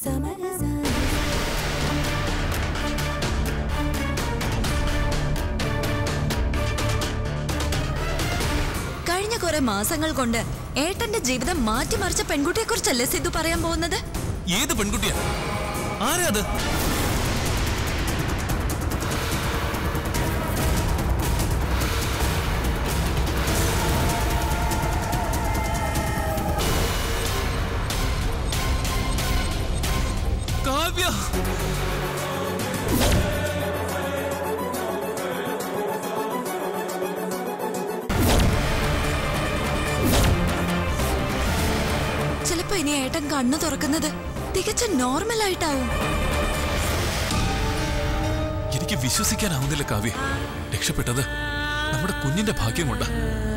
കഴിഞ്ഞ കുറെ മാസങ്ങൾ കൊണ്ട് ഏട്ടന്റെ ജീവിതം മാറ്റിമറിച്ച പെൺകുട്ടിയെ കുറിച്ചല്ലേ സിദ്ധു പറയാൻ പോകുന്നത്? ഏത് പെൺകുട്ടിയാ? ആരാ അത്? കാവ്യ. ചിലപ്പോ ഇനി ഏട്ടൻ കണ്ണു തുറക്കുന്നത് തികച്ച നോർമൽ ആയിട്ടാവും. എനിക്ക് വിശ്വസിക്കാനാവുന്നില്ല കാവ്യ. രക്ഷപ്പെട്ടത് നമ്മുടെ കുഞ്ഞിന്റെ ഭാഗ്യം കൊണ്ടാ.